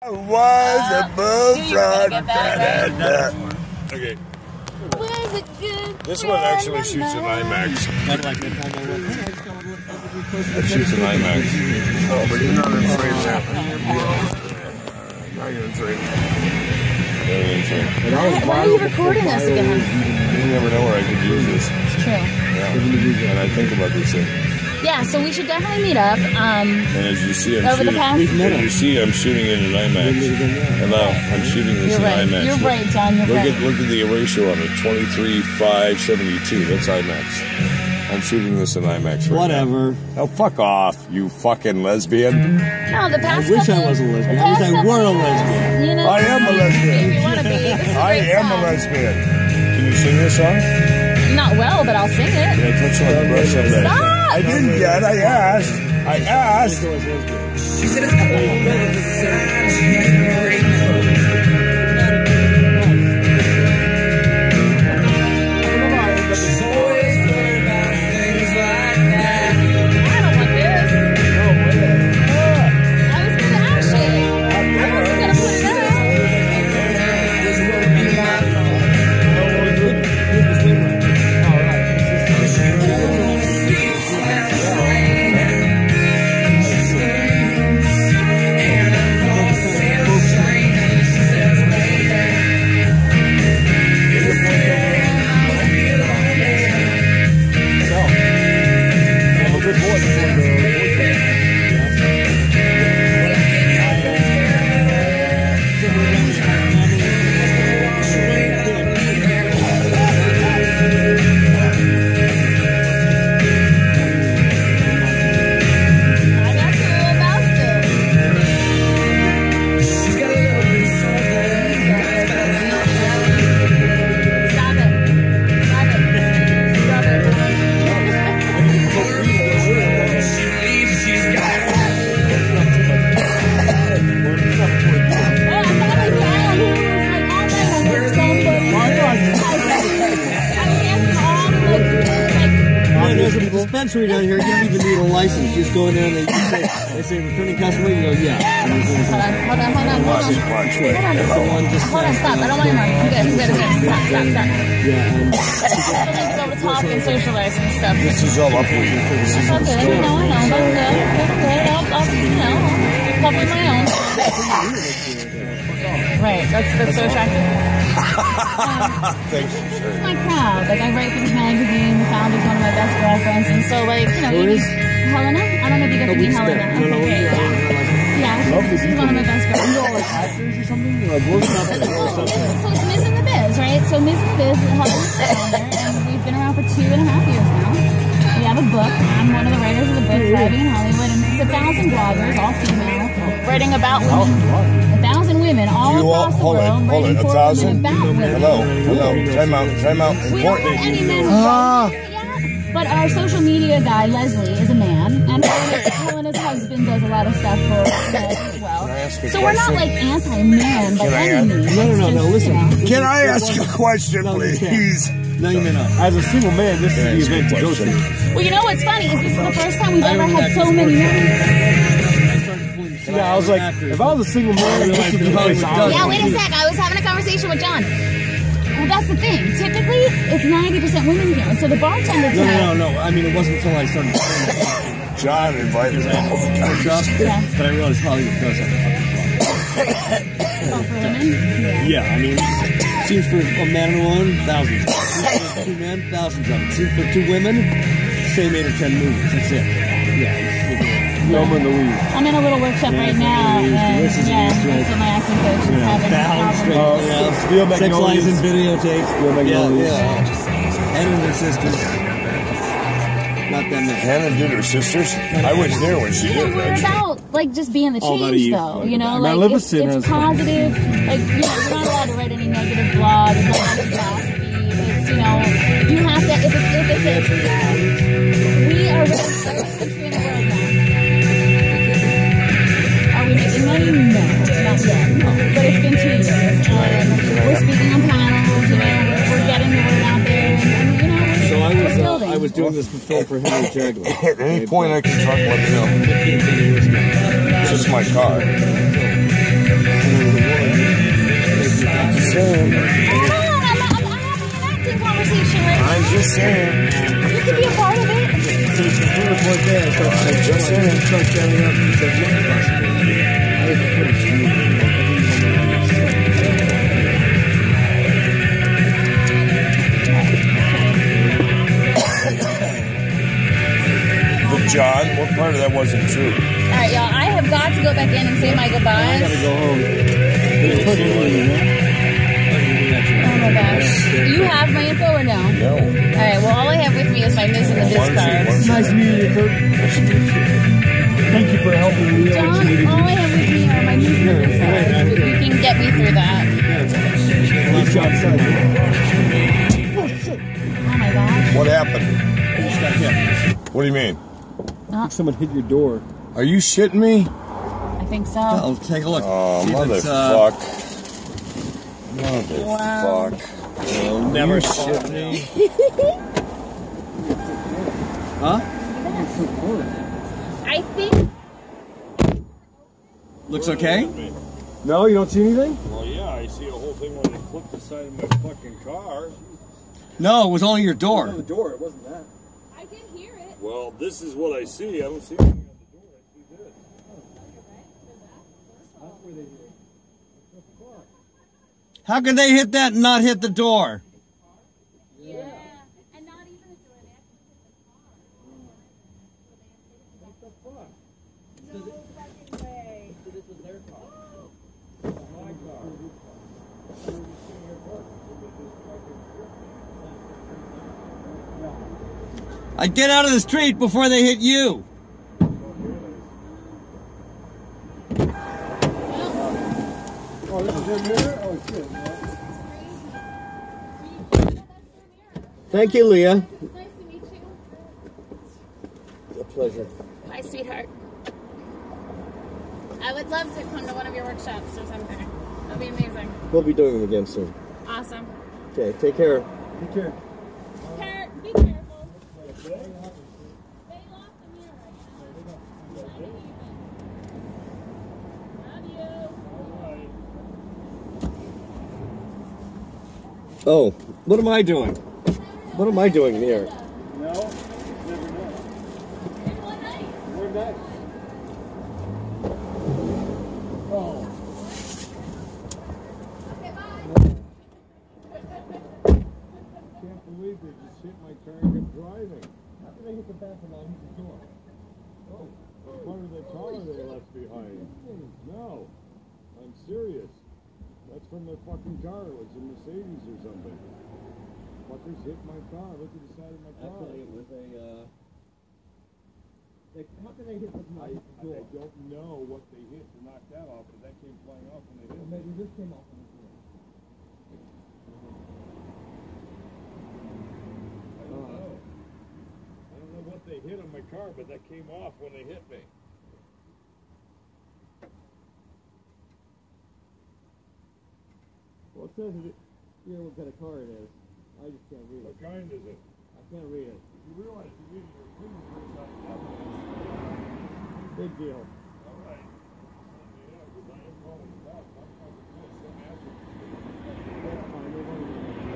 Was a bullfrog. Okay. This one actually shoots an IMAX. That shoots an IMAX. Oh, but you're not in frame now. Now you're in frame. Why are you recording us again? You never know where I could use this. It's true. Yeah. And I think about these things. Yeah, so we should definitely meet up. And as you see, I'm shooting in an IMAX. Hello, I'm shooting this in IMAX. You're right, John. You're right. Look at the ratio on it. 23:572. That's IMAX. I'm shooting this in IMAX. Right Whatever. Now. Oh, fuck off, you fucking lesbian. No, the past I wish I was a lesbian. I wish I were a lesbian. You know, I am a lesbian. If you want to be, this is a I am a lesbian. Can you sing this song? Not well, but I'll sing it. Yeah, touch on the breast someday. Stop! I didn't yet. I asked. She said, I dispensary down here, you don't even need a license. You just go in there and they say returning customer, you go, yeah. Hold on. Hold on, stop. I don't want your money. I'm good. Stop. Yeah, Go to talk and socialize and stuff. This is all up with you. This is okay, I know. I'm good. I'll cover my own. Right, that's so attractive. Thanks. This is my crowd. Like, I write for this magazine. The founder's one of my best girlfriends, and so, like, you know, Helena? I don't know if you get to meet Helena. Yeah, she's one of my best girlfriends. You all like actors or something? You're like, what's up? So it's Ms. in the Biz, right? So Ms. in the Biz is Helena's founder, and we've been around for 2.5 years now. We have a book. I'm one of the writers of the book, Thriving in Hollywood, and it's 1,000 bloggers, all female, writing about women. 1,000 women all across the world writing for women about women. Hello. Time out. We don't have any men yet, but our social media guy, Leslie, is a man, and Helena's husband does a lot of stuff for men as well. So we're not like anti-men by any means. No, listen. Can I ask a question, please? No, you may not. As a single man, this is the event to go to. Well, you know what's funny is this is the first time we've ever had so many men. Yeah, I was like, if I was a single man, this would be probably yeah, wait a sec. I was having a conversation with John. Well, that's the thing. Typically, it's 90% women here. And so the bartender tonight... No. I mean, it wasn't until I started... John invited me all the time. But I realized Hollywood does have a fucking problem. Oh, for women? Yeah, I mean, seems for a man and a woman, thousands. Seems for 2 men, thousands of them. Seems for 2 women, same 8 or 10 movies. That's it. Yeah. I'm in a little workshop right now, and that's what my acting coach is having. Sex lies and videotapes. Hannah and her sisters. Not that many. Hannah did her sisters? I was there when she did. We're about, like, just being the change, though. You know, like, it's positive. Like, you know, you're not allowed to write any negative blogs. It's not philosophy. It's, you know, you have to, if it's we are really the first country in the world now. Are we making money? No, not yet. But it's been 2 years, and we're speaking on panels, you know, we're getting the word out there, and you know, I was doing this before for Henry Jaguar. At any point I can talk, let me know. It's just my car. start standing up and said, "What possibility?" I was pretty stupid. But John, what part of that wasn't true? All right, y'all. I have got to go back in and say my goodbyes. I gotta go home. Oh my gosh. You have my info or no? No. All right. Well, all I have with me is my Ms. and the Biz cards. Nice meeting you, Kurt. Nice to meet you. Thank you for helping me. John, all I have with me are my Ms. and the Biz cards. You can get me through that. Good job, son. Oh my gosh. What happened? I just got hit. What do you mean? Someone hit your door. Are you shitting me? I think so. I'll take a look. Oh, See if it's, motherfuck. Wow. Motherfuck. You'll never shit me. Huh? I think. Looks okay? No, you don't see anything? Well, yeah, I see a whole thing when they clipped the side of my fucking car. No, it was only your door. It was on the door, it wasn't that. I did hear it. Well, this is what I see. I don't see anything on the door. I see this. How can they hit that and not hit the door? Yeah. And not even a door. They actually hit the car. No fucking way. So this was their car. My car. I get out of the street before they hit you. Oh, this is their mirror? Oh, shit. Thank you, Leah. Nice to meet you. A pleasure. Bye, sweetheart. I would love to come to one of your workshops or something. That'd be amazing. We'll be doing them again soon. Awesome. Okay, take care. Take care. Be careful. Stay off the mirror right now. Love you. Oh, what am I doing? What am I doing here? No, never know. In one night. We're back. Oh. Okay, bye. Can't believe they just hit my car and kept driving. How can they hit the back and not hit the door? Oh, part of the car they left behind. No, I'm serious. That's from their fucking car. It was a Mercedes or something. Fuckers hit my car. Look at the side of my car. Actually, it was a, how can they hit the door? I don't know what they hit to knock that off, but that came flying off when they hit me. Maybe this came off on the door. I don't know. I don't know what they hit on my car, but that came off when they hit me. Well, it says here what kind of car it is. I just can't read What it. kind is it? I can't read it. You realize you're reading your fingerprints on the evidence. Big deal. All right. Yeah, because I am calling it back. I'm fucking pissed. I'm asking. That's fine. We're going to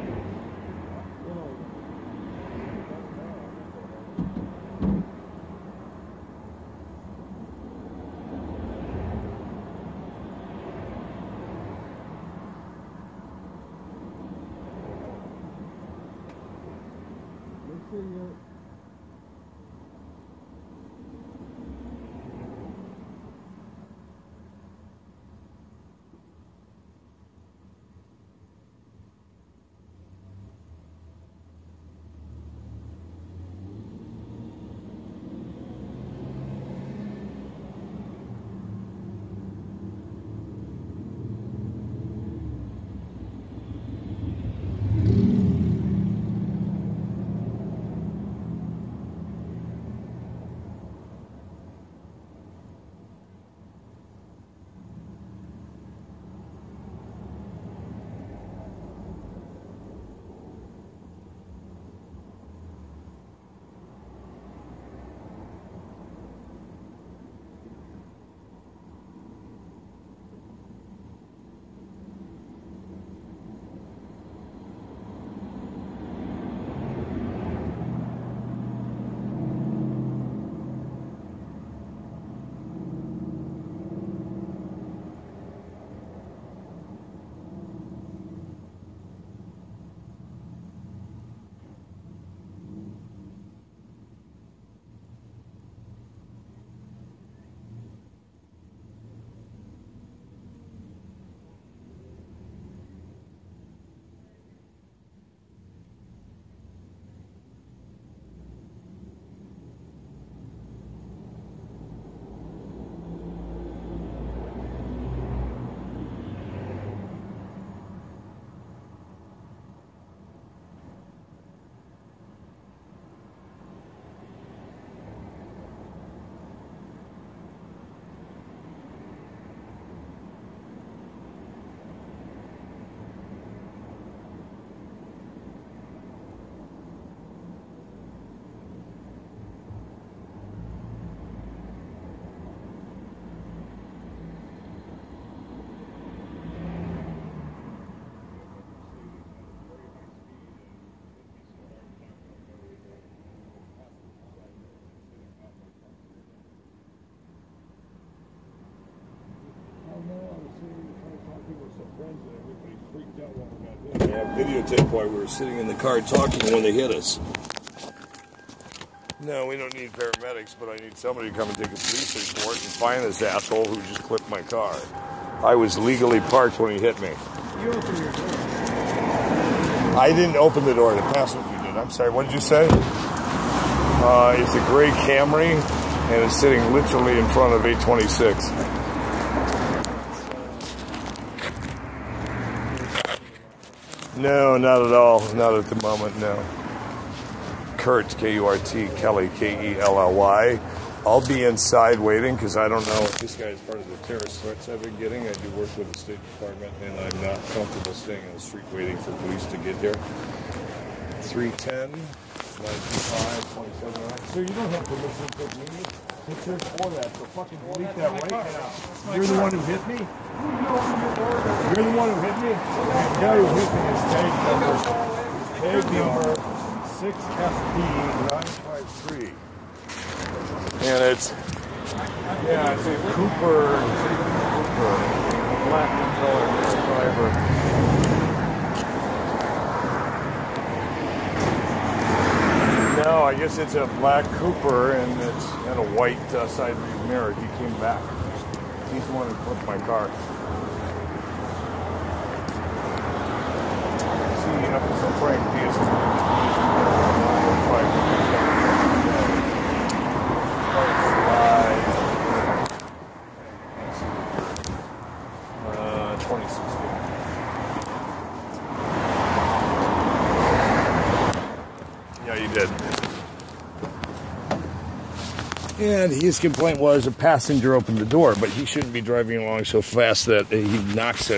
make sure you're... freaked out when we got hit. Yeah, videotape while we were sitting in the car talking when they hit us. No, we don't need paramedics, but I need somebody to come and take a police report and find this asshole who just clipped my car. I was legally parked when he hit me. You opened your door. I didn't open the door, the passenger did. I'm sorry, what did you say? It's a gray Camry, and it's sitting literally in front of 826. No, not at all. Not at the moment, no. Kurt, K-U-R-T, Kelly, K-E-L-L-Y. I'll be inside waiting because I don't know if this guy is part of the terrorist threats I've been getting. I do work with the State Department, and I'm not comfortable staying on the street waiting for police to get here. 310, 925, 27. So you don't have permission to take me pictures for that, so fucking delete that right now. You're the one who hit me? You're the one who hit me? The guy who hit me is tag number 6FP953. And it's, yeah, it's a Cooper, black color driver. No, I guess it's a black Cooper, and it's got a white side view mirror. He came back. He's the one who flipped my car. See, episode Frank DS2. And his complaint was a passenger opened the door, but he shouldn't be driving along so fast that he knocks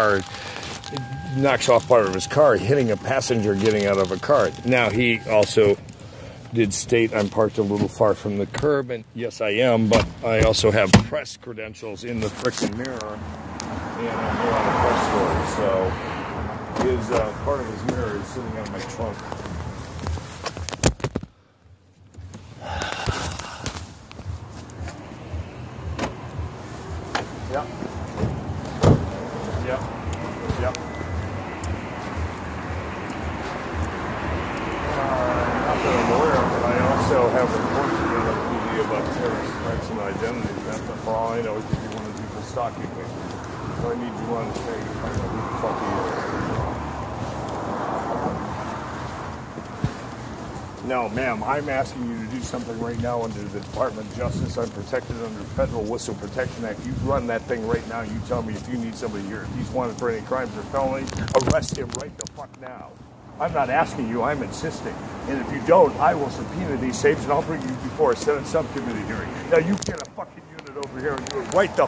off part of his car, hitting a passenger getting out of a car. Now, he also did state I'm parked a little far from the curb, and yes, I am, but I also have press credentials in the frickin' mirror, and I'm here on a press story, so his part of his mirror is sitting on my trunk. Yep. Yep. Yep. Not that I'm aware of, but I also have reports in the PD about terrorist threats and identity theft. For all I know, it could be one of the people stalking me. So I need you on to say, I don't know who the fuck he is. No, ma'am, I'm asking you to do something right now under the Department of Justice. I'm protected under the Federal Whistle Protection Act. You run that thing right now. You tell me if you need somebody here. If he's wanted for any crimes or felonies, arrest him right the fuck now. I'm not asking you, I'm insisting. And if you don't, I will subpoena these tapes and I'll bring you before a Senate subcommittee hearing. Now you get a fucking unit over here and do it right the